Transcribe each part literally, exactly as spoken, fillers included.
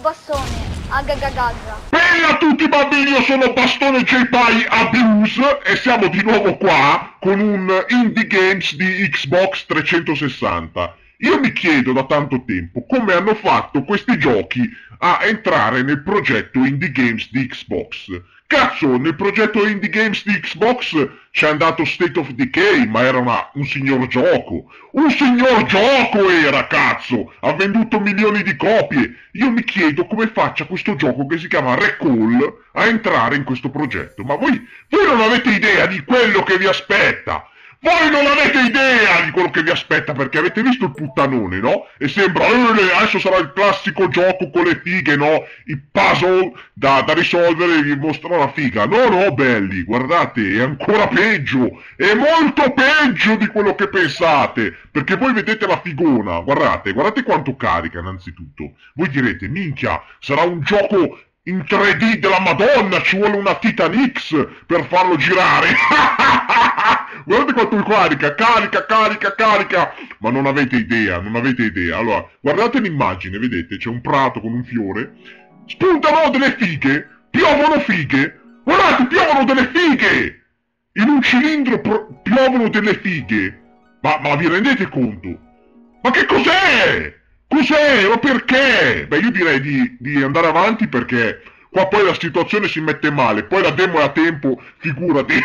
bastone, agagagaga. Bella a tutti bambini, io sono Bastone J-Pie Abuse e siamo di nuovo qua con un Indie Games di Xbox trecentosessanta. Io mi chiedo da tanto tempo come hanno fatto questi giochi a entrare nel progetto Indie Games di Xbox. Cazzo, nel progetto Indie Games di Xbox c'è andato State of Decay, ma era una, un signor gioco. Un signor gioco era, cazzo! Ha venduto milioni di copie. Io mi chiedo come faccia questo gioco che si chiama Recall a entrare in questo progetto. Ma voi, voi non avete idea di quello che vi aspetta! Voi non avete idea di quello che vi aspetta, perché avete visto il puttanone, no? E sembra, eh, adesso sarà il classico gioco con le fighe, no? I puzzle da, da risolvere e vi mostra la figa. No, no, belli, guardate, è ancora peggio, è molto peggio di quello che pensate, perché voi vedete la figona, guardate, guardate quanto carica innanzitutto. Voi direte, minchia, sarà un gioco in tre D della Madonna, ci vuole una Titan X per farlo girare. Guardate quanto carica, carica, carica, carica. Ma non avete idea, non avete idea. Allora, guardate l'immagine, vedete? C'è un prato con un fiore. Spuntano delle fighe, piovono fighe. Guardate, piovono delle fighe. In un cilindro piovono delle fighe. Ma, ma vi rendete conto? Ma che cos'è? Cos'è? Ma perché? Beh, io direi di, di andare avanti perché qua poi la situazione si mette male. Poi la demo è a tempo, figurati.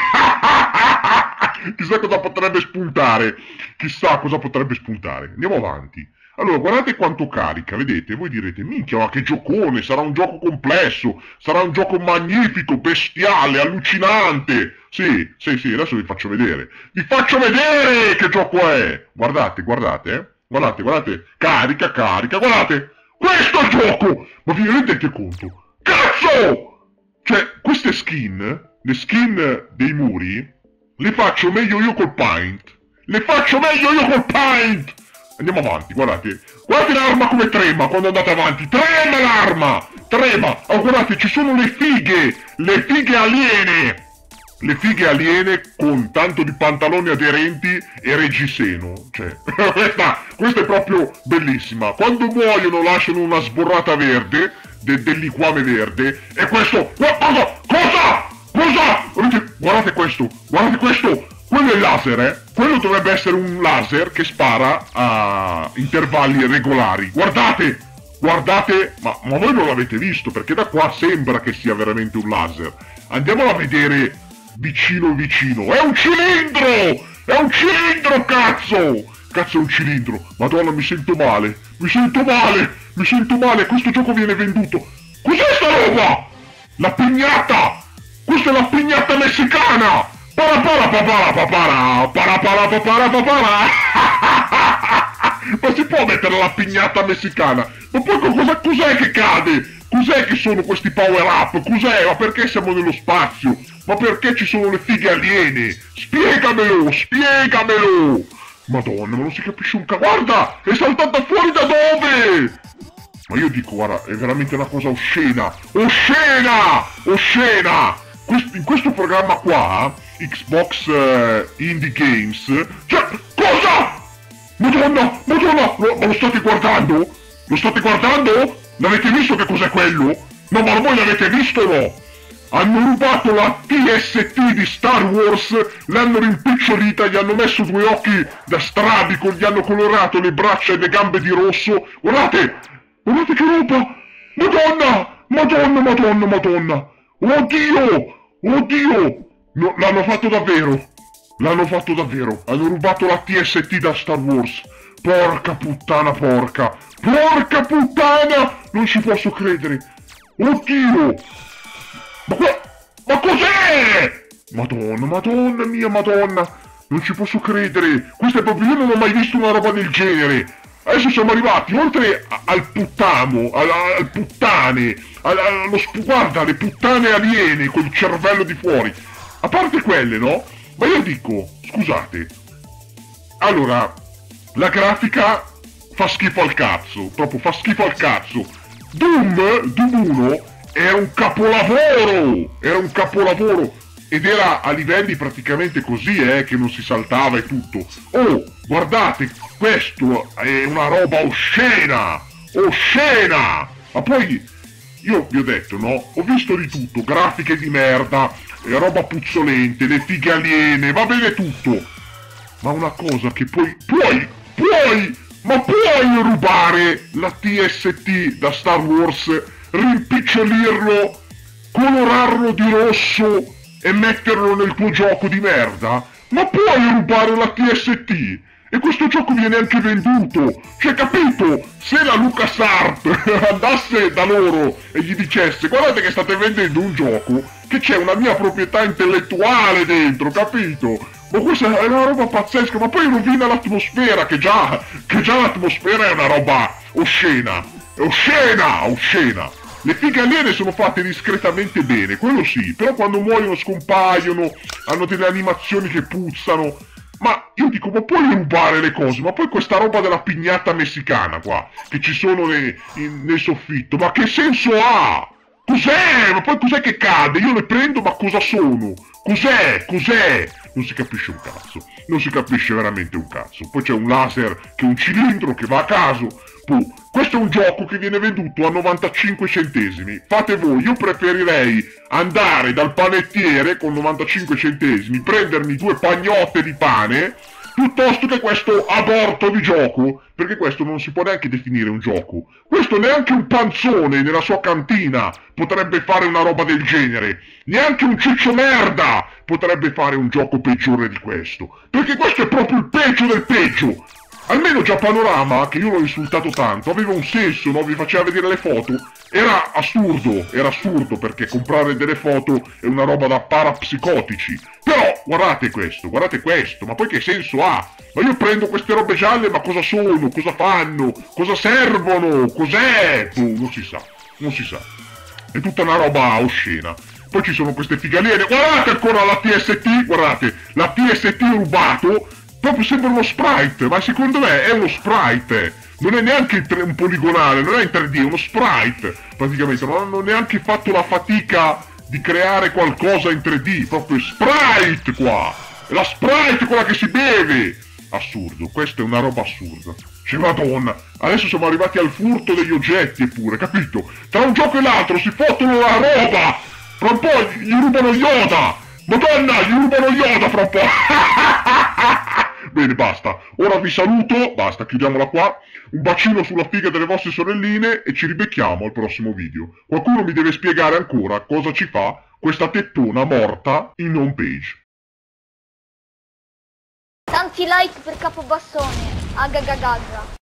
Chissà cosa potrebbe spuntare. Chissà cosa potrebbe spuntare. Andiamo avanti. Allora, guardate quanto carica, vedete? Voi direte, minchia, ma che giocone, sarà un gioco complesso, sarà un gioco magnifico, bestiale, allucinante. Sì, sì, sì, adesso vi faccio vedere. Vi faccio vedere che gioco è. Guardate, guardate, eh. Guardate, guardate, carica, carica, guardate! Questo è il gioco! Ma vi rendete conto? Cazzo! Cioè, queste skin, le skin dei muri, le faccio meglio io col Paint! Le faccio meglio io col Paint! Andiamo avanti, guardate. Guardate l'arma come trema quando andate avanti. Trema l'arma! Trema! Oh, guardate, ci sono le fighe! Le fighe aliene! Le fighe aliene con tanto di pantaloni aderenti e reggiseno. Cioè, questa, questa è proprio bellissima. Quando muoiono lasciano una sborrata verde, de, del liquame verde, e questo... Cosa? Cosa? Cosa? Guardate, guardate questo, guardate questo! Quello è il laser, eh? Quello dovrebbe essere un laser che spara a intervalli regolari. Guardate! Guardate! Ma, ma voi non l'avete visto, perché da qua sembra che sia veramente un laser. Andiamolo a vedere... vicino vicino, è un cilindro! È un cilindro, cazzo! Cazzo, è un cilindro! Madonna, mi sento male! Mi sento male! Mi sento male! Questo gioco viene venduto! Cos'è sta roba? La pignata! Questa è la pignata messicana! Para para papara papara! Para para papara papara! Ma si può mettere la pignata messicana? Ma poi cosa, cos'è che cade? Cos'è che sono questi power up? Cos'è? Ma perché siamo nello spazio? Ma perché ci sono le fighe aliene? Spiegamelo, spiegamelo! Madonna, ma non si capisce un cazzo. Guarda, è saltata fuori da dove? Ma io dico, guarda, è veramente una cosa oscena. Oscena! Oscena! Quest in questo programma qua, Xbox uh, Indie Games, cioè, cosa? Madonna, madonna, lo, ma lo state guardando? Lo state guardando? L'avete visto che cos'è quello? No, ma voi l'avete visto o no? Hanno rubato la T S T di Star Wars, l'hanno rimpicciolita, gli hanno messo due occhi da strabico, gli hanno colorato le braccia e le gambe di rosso. Guardate! Guardate che roba! Madonna! Madonna, madonna, madonna! Oddio! Oddio! No, l'hanno fatto davvero! L'hanno fatto davvero! Hanno rubato la T S T da Star Wars! Porca puttana, porca! Porca puttana! Non ci posso credere! Oddio! Ma, ma cos'è? Madonna, madonna mia, madonna! Non ci posso credere! Questo è proprio... io non ho mai visto una roba del genere! Adesso siamo arrivati, oltre a, al puttamo, al, al puttane, al, allo sp... guarda, le puttane aliene col cervello di fuori! A parte quelle, no? Ma io dico, scusate... Allora, la grafica fa schifo al cazzo, proprio fa schifo al cazzo! Doom, Doom uno... era un capolavoro! Era un capolavoro! Ed era a livelli praticamente così, eh, che non si saltava e tutto. Oh, guardate, questo è una roba oscena! Oscena! Ma poi, io vi ho detto, no? Ho visto di tutto, grafiche di merda, eh, roba puzzolente, le fighe aliene, va bene tutto. Ma una cosa che puoi, puoi, puoi, ma puoi rubare la T S T da Star Wars, rimpicciolirlo, colorarlo di rosso e metterlo nel tuo gioco di merda? Ma puoi rubare la T S T? E questo gioco viene anche venduto, cioè capito? Se la LucasArts andasse da loro e gli dicesse guardate che state vendendo un gioco che c'è una mia proprietà intellettuale dentro, capito? Ma questa è una roba pazzesca, ma poi rovina l'atmosfera, che già, che già l'atmosfera è una roba oscena, oscena, oscena. Le fighe aliene sono fatte discretamente bene, quello sì, però quando muoiono scompaiono, hanno delle animazioni che puzzano. Ma io dico, ma puoi rubare le cose? Ma poi questa roba della pignata messicana qua, che ci sono nei, in, nel soffitto, ma che senso ha? Cos'è? Ma poi cos'è che cade? Io le prendo, ma cosa sono? Cos'è? Cos'è? Non si capisce un cazzo, non si capisce veramente un cazzo. Poi c'è un laser che è un cilindro che va a caso. Puh. Questo è un gioco che viene venduto a novantacinque centesimi. Fate voi, io preferirei andare dal panettiere con novantacinque centesimi, prendermi due pagnotte di pane, piuttosto che questo aborto di gioco, perché questo non si può neanche definire un gioco. Questo neanche un panzone nella sua cantina potrebbe fare una roba del genere. Neanche un ciccio merda potrebbe fare un gioco peggiore di questo. Perché questo è proprio il peggio del peggio. Almeno già Panorama, che io l'ho insultato tanto, aveva un senso, no? Vi faceva vedere le foto. Era assurdo, era assurdo perché comprare delle foto è una roba da parapsicotici. Però, guardate questo, guardate questo, ma poi che senso ha? Ma io prendo queste robe gialle, ma cosa sono? Cosa fanno? Cosa servono? Cos'è? Oh, non si sa, non si sa. È tutta una roba oscena. Poi ci sono queste fighe aliene. Guardate ancora la T S T, guardate, la T S T rubato. Proprio sembra uno sprite, ma secondo me è uno sprite. Non è neanche un poligonale, non è in tre D, è uno sprite. Praticamente non hanno neanche fatto la fatica di creare qualcosa in tre D. Proprio sprite qua. È la sprite quella che si beve. Assurdo, questa è una roba assurda. Cioè, madonna, adesso siamo arrivati al furto degli oggetti eppure, capito? Tra un gioco e l'altro si fottono la roba. Fra un po' gli rubano Yoda. Madonna, gli rubano Yoda fra un po'. Bene, basta. Ora vi saluto, basta, chiudiamola qua. Un bacino sulla figa delle vostre sorelline e ci ribecchiamo al prossimo video. Qualcuno mi deve spiegare ancora cosa ci fa questa tettona morta in home page. Tanti like per Capobassone. Agagagaga.